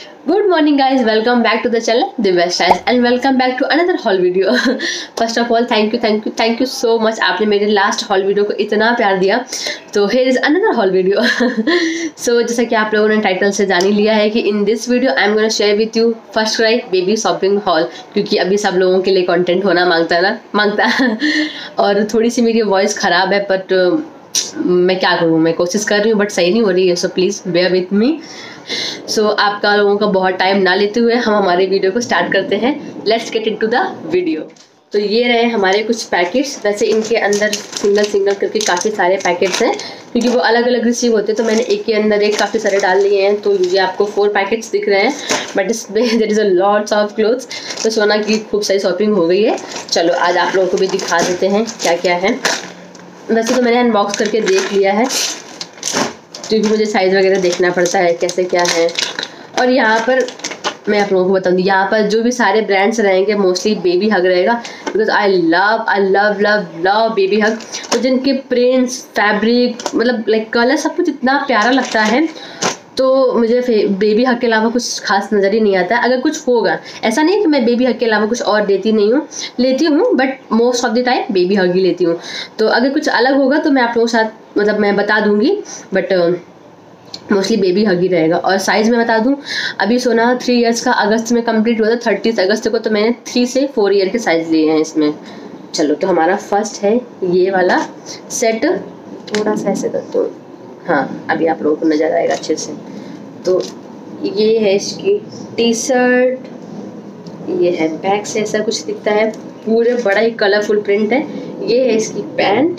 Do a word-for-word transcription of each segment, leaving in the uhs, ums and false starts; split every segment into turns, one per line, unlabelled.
Good morning guys, welcome back to the channel Divya Styles and welcome back to another haul video. First of all thank you thank you thank you so much. आपने मेरे last haul video को इतना प्यार दिया, तो here is another haul video. So जैसा कि आप लोगों ने टाइटल से जान ही लिया है कि in this video I am gonna share with you first cry baby shopping haul, क्योंकि अभी सब लोगों के लिए कंटेंट होना मांगता है ना मांगता है और थोड़ी सी मेरी वॉइस ख़राब है, बट मैं क्या करूँ, मैं कोशिश कर रही हूँ बट सही नहीं हो रही है, so please bear with me. So so, आपका लोगों का बहुत टाइम ना लेते हुए हम हमारे वीडियो को स्टार्ट करते हैं. Let's get into the video. तो ये रहे हमारे कुछ पैकेट्स. वैसे इनके अंदर सिंगल सिंगल करके काफ़ी सारे पैकेट्स हैं, क्योंकि वो अलग अलग रिसीव होते हैं, तो मैंने एक के अंदर एक काफ़ी सारे डाल लिए हैं. तो ये आपको फोर पैकेट्स दिख रहे हैं, बट इसमें there is a lots of clothes. तो सोना की खूब सारी शॉपिंग हो गई है. चलो आज आप लोगों को भी दिखा देते हैं क्या क्या है. वैसे तो मैंने अनबॉक्स करके देख लिया है, क्योंकि मुझे साइज़ वगैरह देखना पड़ता है कैसे क्या है. और यहाँ पर मैं आप लोगों को बताऊँगी, यहाँ पर जो भी सारे ब्रांड्स रहेंगे मोस्टली बेबी हग रहेगा, because I love I love love love baby hug. तो जिनके प्रिंट्स, फैब्रिक, मतलब लाइक कलर सब कुछ इतना प्यारा लगता है, तो मुझे बेबी हग के अलावा कुछ खास नज़र ही नहीं आता है. अगर कुछ होगा, ऐसा नहीं कि मैं बेबी हग के अलावा कुछ और देती नहीं हूँ, लेती हूँ, but most of the time baby hug ही लेती हूँ. तो अगर कुछ अलग होगा तो मैं आप लोगों के साथ मतलब मैं बता दूँगी, बट मोस्टली बेबी हग ही रहेगा. और साइज़ में बता दूँ, अभी सोना थ्री इयर्स का अगस्त में कंप्लीट हुआ था, थर्टीथ अगस्त को, तो मैंने थ्री से फोर ईयर के साइज़ लिए हैं इसमें. चलो तो हमारा फर्स्ट है ये वाला सेट. थोड़ा सा ऐसे करते हो, हाँ अभी आप लोगों को नज़र आएगा अच्छे से. तो ये है इसकी टी शर्ट, ये है बैक से ऐसा कुछ दिखता है, पूरे बड़ा ही कलरफुल प्रिंट है. ये है इसकी पैंट.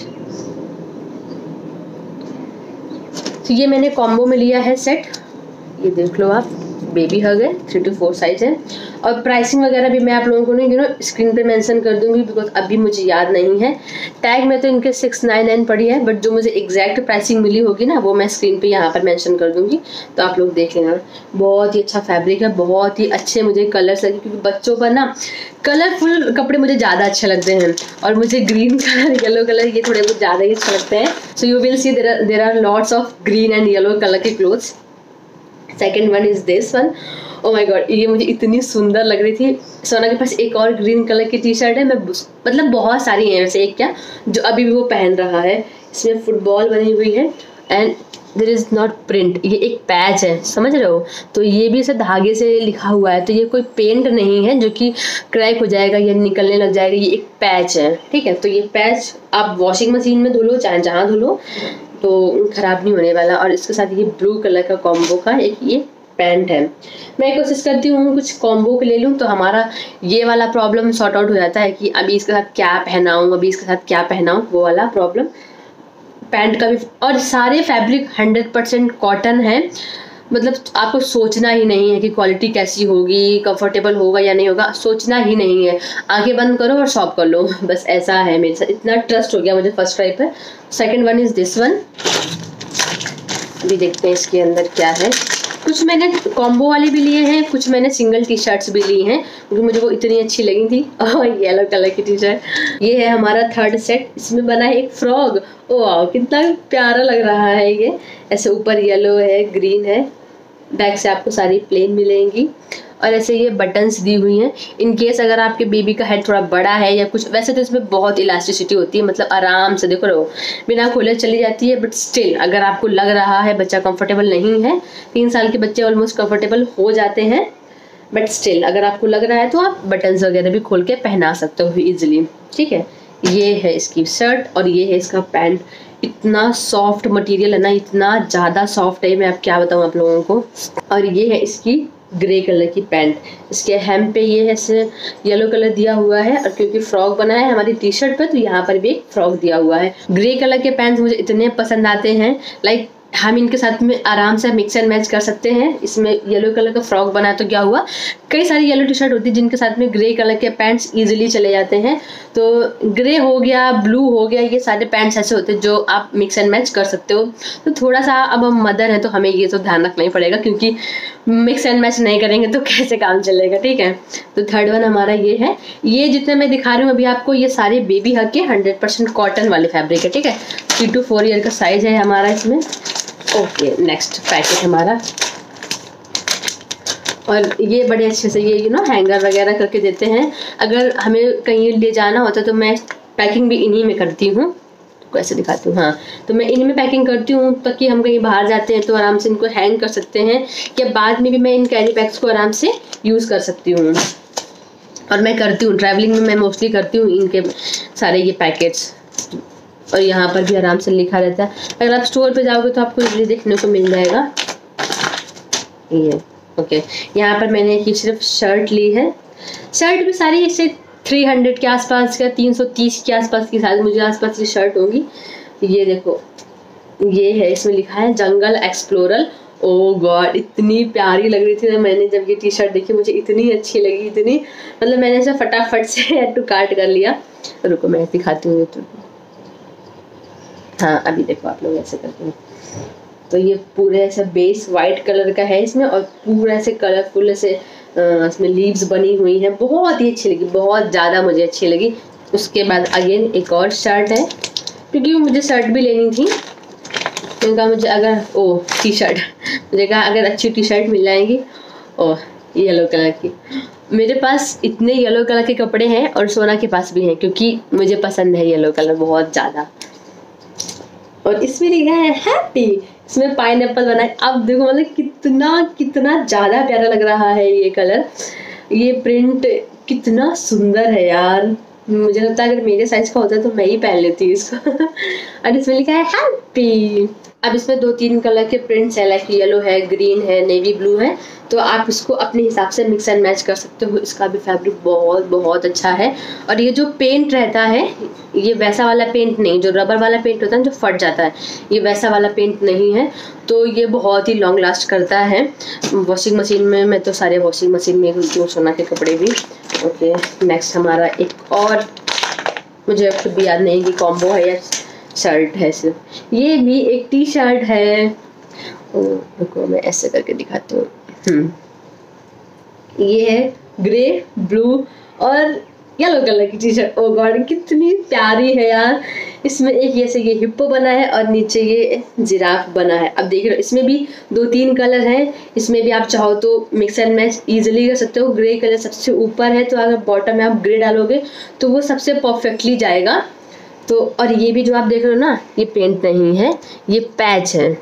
तो ये मैंने कॉम्बो में लिया है सेट, ये देख लो आप, बेबी हग है, थ्री टू फोर साइज है. और प्राइसिंग वगैरह भी मैं आप लोगों को यू नो स्क्रीन पे मेंशन कर दूंगी, बिकॉज अभी मुझे याद नहीं है. टैग में तो इनके सिक्स नाइन नाइन पड़ी है, बट जो मुझे एग्जैक्ट प्राइसिंग मिली होगी ना, वो मैं स्क्रीन पे यहाँ पर मेंशन कर दूंगी, तो आप लोग देख लेना. बहुत ही अच्छा फैब्रिक है, बहुत ही अच्छे मुझे कलर्स लगे, क्योंकि बच्चों पर ना कलरफुल कपड़े मुझे ज़्यादा अच्छे लगते हैं, और मुझे ग्रीन कलर, येलो कलर, ये थोड़े बहुत ज़्यादा ही अच्छे लगते हैं. So you will see there there are lots of green and yellow colour के clothes. Second one is this one. Oh my god, ये मुझे इतनी सुंदर लग रही थी. सोना के पास एक और ग्रीन कलर की टी शर्ट है, मैं मतलब बहुत सारी हैं वैसे, एक क्या जो अभी भी वो पहन रहा है. इसमें फुटबॉल बनी हुई है and there is not print, ये एक पैच है, समझ रहे हो. तो ये भी इसे धागे से लिखा हुआ है, तो ये कोई पेंट नहीं है जो कि क्रैक हो जाएगा या निकलने लग जाएगा. ये एक पैच है, ठीक है. तो ये पैच आप वॉशिंग मशीन में धो लो, चाहे जहाँ धो लो, तो ख़राब नहीं होने वाला. और इसके साथ ये ब्लू कलर का कॉम्बो का एक ये पैंट है. मैं कोशिश करती हूँ कुछ कॉम्बो के ले लूँ, तो हमारा ये वाला प्रॉब्लम सॉर्ट आउट हो जाता है कि अभी इसके साथ क्या पहनाऊँ, अभी इसके साथ क्या पहनाऊँ, वो वाला प्रॉब्लम पैंट का भी. और सारे फैब्रिक हंड्रेड परसेंट कॉटन है, मतलब आपको सोचना ही नहीं है कि क्वालिटी कैसी होगी, कंफर्टेबल होगा या नहीं होगा, सोचना ही नहीं है. आंखें बंद करो और शॉप कर लो, बस ऐसा है मेरे साथ. इतना ट्रस्ट हो गया मुझे फर्स्ट ट्राई पर. Second one is this one. अभी देखते हैं इसके अंदर क्या है. कुछ मैंने कॉम्बो वाले भी लिए हैं, कुछ मैंने सिंगल टी शर्ट्स भी ली हैं, क्योंकि मुझे वो इतनी अच्छी लगी थी. और येलो कलर की टी शर्ट. ये है हमारा थर्ड सेट. इसमें बना है एक फ्रॉग. ओ वाह, कितना प्यारा लग रहा है ये. ऐसे ऊपर येलो है, ग्रीन है, बैक से आपको सारी प्लेन मिलेंगी, और ऐसे ये बटन्स दी हुई हैं. इन केस अगर आपके बेबी का हेड थोड़ा बड़ा है या कुछ, वैसे तो इसमें बहुत इलास्टिसिटी होती है, मतलब आराम से देखो रहो बिना खोले चली जाती है. बट स्टिल अगर आपको लग रहा है बच्चा कंफर्टेबल नहीं है, तीन साल के बच्चे ऑलमोस्ट कंफर्टेबल हो जाते हैं, बट स्टिल अगर आपको लग रहा है तो आप बटन्स वगैरह भी खोल के पहना सकते हो ईजिली, ठीक है. ये है इसकी शर्ट और ये है इसका पैंट. इतना सॉफ्ट मटेरियल है ना, इतना ज़्यादा सॉफ्ट है, मैं आप क्या बताऊँ आप लोगों को. और ये है इसकी ग्रे कलर की पैंट. इसके हेम पे ये ऐसे येलो कलर दिया हुआ है, और क्योंकि फ्रॉक बना है हमारी टी शर्ट पे, तो यहाँ पर भी एक फ्रॉक दिया हुआ है. ग्रे कलर के पैंट्स मुझे इतने पसंद आते हैं, लाइक हम इनके साथ में आराम से मिक्स एंड मैच कर सकते हैं. इसमें येलो कलर का फ्रॉक बना है, तो क्या हुआ, कई सारी येलो टी शर्ट होती है जिनके साथ में ग्रे कलर के पैंट्स इजीली चले जाते हैं. तो ग्रे हो गया, ब्लू हो गया, ये सारे पैंट्स ऐसे होते हैं जो आप मिक्स एंड मैच कर सकते हो. तो थोड़ा सा, अब हम मदर हैं तो हमें ये तो ध्यान रखना ही पड़ेगा, क्योंकि मिक्स एंड मैच नहीं करेंगे तो कैसे काम चलेगा, ठीक है. तो थर्ड वन हमारा ये है. ये जितने मैं दिखा रही हूँ अभी आपको, ये सारे बेबी हग के हंड्रेड परसेंट कॉटन वाले फैब्रिक है, ठीक है. थ्री टू फोर ईयर का साइज है हमारा इसमें. ओके, नेक्स्ट पैकेट हमारा. और ये बड़े अच्छे से ये यू नो हैंगर वगैरह करके देते हैं। अगर हमें कहीं ले जाना होता तो मैं पैकिंग भी इन्हीं में करती हूँ। ऐसे दिखाती हूँ, हाँ, तो मैं इनमें पैकिंग करती हूँ ताकि हम कहीं बाहर जाते हैं तो आराम से इनको हैंग कर सकते हैं, या बाद में भी मैं इन कैरी बैग्स को आराम से यूज़ कर सकती हूँ। और मैं करती हूँ ट्रैवलिंग में, मैं मोस्टली करती हूँ इनके सारे ये पैकेट्स। और यहाँ पर भी आराम से लिखा रहता है। अगर आप स्टोर पे जाओगे तो आपको इजीली देखने को मिल जाएगा ये। ओके, यहाँ पर मैंने ये सिर्फ शर्ट ली है। शर्ट भी सारी इससे थ्री हंड्रेड के आसपास का, तीन सौ तीस के आसपास की शायद मुझे आसपास की शर्ट होंगी। ये देखो, ये है, इसमें लिखा है जंगल एक्सप्लोरर। ओ गॉड, इतनी प्यारी लग रही थी ना, मैंने जब ये टी शर्ट देखी मुझे इतनी अच्छी लगी, इतनी मतलब मैंने इसे फटाफट से ऐड टू कार्ट कर लिया। रुको मैं दिखाती हूँ तो, हाँ अभी देखो आप लोग ऐसे करते हैं। तो ये पूरे ऐसा बेस वाइट कलर का है इसमें, और पूरा ऐसे कलरफुल ऐसे इसमें लीव्स बनी हुई हैं। बहुत ही अच्छी लगी, बहुत ज़्यादा मुझे अच्छी लगी। उसके बाद अगेन एक और शर्ट है, क्योंकि मुझे शर्ट भी लेनी थी। मैंने कहा मुझे अगर ओ टी शर्ट मुझे कहा अगर अच्छी टी शर्ट मिल जाएंगी। ओह येलो कलर की, मेरे पास इतने येलो कलर के कपड़े हैं और सोना के पास भी हैं, क्योंकि मुझे पसंद है येलो कलर बहुत ज़्यादा। और इसमें लिखा है हैप्पी, इसमें पाइनएप्पल बना है। अब देखो मतलब कितना कितना ज़्यादा प्यारा लग रहा है ये कलर, ये प्रिंट कितना सुंदर है यार। मुझे लगता है अगर मेरे साइज का होता तो मैं ही पहन लेती इसको। और इसमें लिखा है हैप्पी। अब इसमें दो तीन कलर के प्रिंट्स है, लाइक येलो है, ग्रीन है, नेवी ब्लू है, तो आप इसको अपने हिसाब से मिक्स एंड मैच कर सकते हो। इसका भी फैब्रिक बहुत बहुत अच्छा है। और ये जो पेंट रहता है ये वैसा वाला पेंट नहीं, जो रबर वाला पेंट होता है जो फट जाता है, ये वैसा वाला पेंट नहीं है, तो ये बहुत ही लॉन्ग लास्ट करता है। वॉशिंग मशीन में, मैं तो सारे वॉशिंग मशीन में धुलती हूँ, सोना के कपड़े भी। ओके, नेक्स्ट हमारा एक और, मुझे खुद भी याद नहीं कि कॉम्बो है या शर्ट है सिर्फ, ये भी एक टी शर्ट है। रुको मैं ऐसे करके दिखाती हूँ। हम्म ये है ग्रे, ब्लू और येलो कलर की टी शर्ट। ओ गॉड कितनी प्यारी है यार। इसमें एक जैसे ये हिप्पो बना है और नीचे ये जिराफ बना है। अब देख रहे हो इसमें भी दो तीन कलर हैं, इसमें भी आप चाहो तो मिक्स एंड मैच इजीली कर सकते हो। ग्रे कलर सबसे ऊपर है, तो अगर बॉटम में आप ग्रे डालोगे तो वो सबसे परफेक्टली जाएगा। तो और ये भी जो आप देख रहे हो ना, ये पेंट नहीं है, ये पैच है।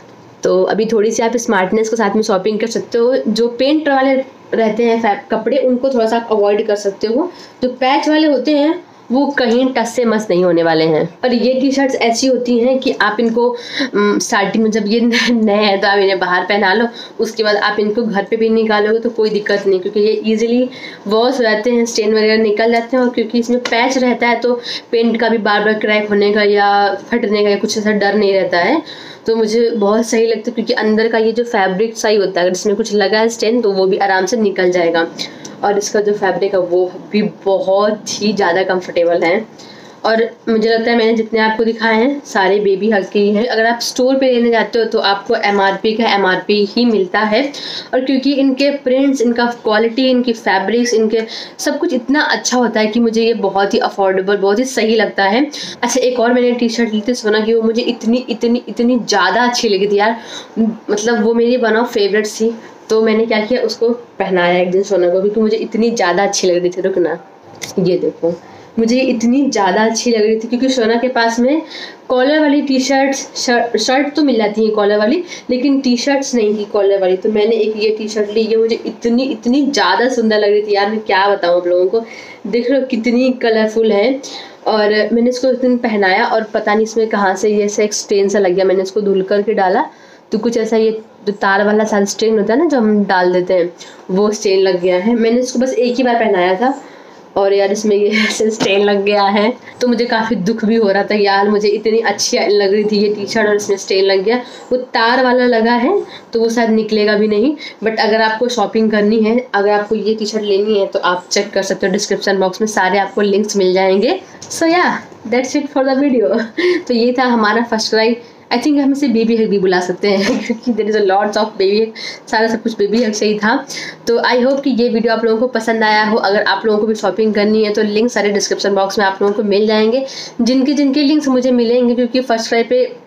तो अभी थोड़ी सी आप स्मार्टनेस के साथ में शॉपिंग कर सकते हो। जो पेंट वाले रहते हैं फैब कपड़े, उनको थोड़ा सा आप अवॉइड कर सकते हो। जो पैच वाले होते हैं वो कहीं टच से मस नहीं होने वाले हैं। और ये टी शर्ट्स ऐसी होती हैं कि आप इनको स्टार्टिंग में जब ये नए हैं तो आप इन्हें बाहर पहना लो, उसके बाद आप इनको घर पे भी निकालोगे तो कोई दिक्कत नहीं, क्योंकि ये इजीली वॉश हो जाते हैं, स्टेन वगैरह निकल जाते हैं। और क्योंकि इसमें पैच रहता है तो पेंट का भी बार बार क्रैक होने का या फटने का या कुछ ऐसा डर नहीं रहता है। तो मुझे बहुत सही लगता है, क्योंकि अंदर का ये जो फैब्रिक सही होता है, अगर इसमें कुछ लगा है स्टेन तो वो भी आराम से निकल जाएगा। और इसका जो फैब्रिक है वो भी बहुत ही ज़्यादा कंफर्टेबल है। और मुझे लगता है मैंने जितने आपको दिखाए हैं सारे बेबी हग के ही हैं। अगर आप स्टोर पे लेने जाते हो तो आपको एमआरपी का एमआरपी ही मिलता है। और क्योंकि इनके प्रिंट्स, इनका क्वालिटी, इनकी फैब्रिक्स, इनके सब कुछ इतना अच्छा होता है कि मुझे ये बहुत ही अफोर्डेबल, बहुत ही सही लगता है। अच्छा, एक और मैंने टी शर्ट ली थी सोना की, वो मुझे इतनी इतनी इतनी ज़्यादा अच्छी लगी थी यार, मतलब वो मेरी वन ऑफ फेवरेट्स थी। तो मैंने क्या किया, उसको पहनाया एक दिन सोना को, क्योंकि मुझे इतनी ज़्यादा अच्छी लग रही थी। रुकना, ये देखो, मुझे इतनी ज़्यादा अच्छी लग रही थी क्योंकि सोना के पास में कॉलर वाली टी शर्ट शर्ट शर्ट तो मिल जाती है कॉलर वाली, लेकिन टी शर्ट्स नहीं थी कॉलर वाली। तो मैंने एक ये टी शर्ट ली, ये मुझे इतनी इतनी ज़्यादा सुंदर लग रही थी यार, मैं क्या बताऊँ आप लोगों को। देख रहे हो कितनी कलरफुल है। और मैंने इसको उस दिन पहनाया और पता नहीं इसमें कहाँ से ये ऐसा एक स्टेन सा लग गया। मैंने इसको धुल करके डाला तो कुछ ऐसा, ये जो तार वाला सा स्टेन होता है ना जो हम डाल देते हैं, वो स्टेन लग गया है। मैंने इसको बस एक ही बार पहनाया था और यार इसमें ये ऐसे स्टेन लग गया है। तो मुझे काफ़ी दुख भी हो रहा था यार, मुझे इतनी अच्छी लग रही थी ये टी शर्ट और इसमें स्टेन लग गया। वो तार वाला लगा है तो वो शायद निकलेगा भी नहीं। बट अगर आपको शॉपिंग करनी है, अगर आपको ये टी शर्ट लेनी है तो आप चेक कर सकते हो, डिस्क्रिप्शन बॉक्स में सारे आपको लिंक्स मिल जाएंगे। So yeah that's it for the video. तो ये था हमारा फर्स्ट क्राई। आई थिंक हम इसे बेबी हग भी बुला सकते हैं क्योंकि there is a lots of baby hug, सारा सब कुछ बेबी हग से ही था। तो आई होप कि ये वीडियो आप लोगों को पसंद आया हो। अगर आप लोगों को भी शॉपिंग करनी है तो लिंक सारे डिस्क्रिप्शन बॉक्स में आप लोगों को मिल जाएंगे। जिनके जिनके लिंक्स मुझे मिलेंगे, क्योंकि फर्स्ट क्राई पे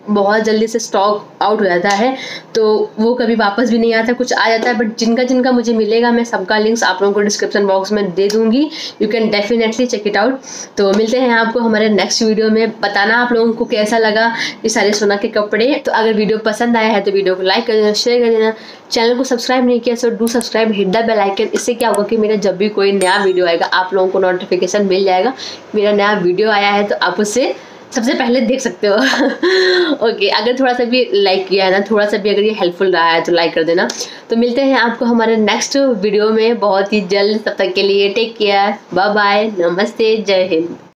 बहुत जल्दी से स्टॉक आउट हो जाता है, तो वो कभी वापस भी नहीं आता, कुछ आ जाता है। बट जिनका जिनका मुझे मिलेगा मैं सबका लिंक्स आप लोगों को डिस्क्रिप्शन बॉक्स में दे दूंगी, you can definitely check it out. तो मिलते हैं आपको हमारे नेक्स्ट वीडियो में। बताना आप लोगों को कैसा लगा ये सारे सोना के कपड़े। तो अगर वीडियो पसंद आया है तो वीडियो को लाइक कर देना, शेयर कर देना, चैनल को सब्सक्राइब नहीं किया so do subscribe, hit the bell icon. इससे क्या होगा कि मेरा जब भी कोई नया वीडियो आएगा आप लोगों को नोटिफिकेशन मिल जाएगा, मेरा नया वीडियो आया है तो आप उससे सबसे पहले देख सकते हो। ओके okay, अगर थोड़ा सा भी लाइक किया है ना, थोड़ा सा भी अगर ये हेल्पफुल रहा है तो लाइक कर देना। तो मिलते हैं आपको हमारे नेक्स्ट वीडियो में बहुत ही जल्द। तब तक के लिए टेक केयर, बाय बाय, नमस्ते, जय हिंद।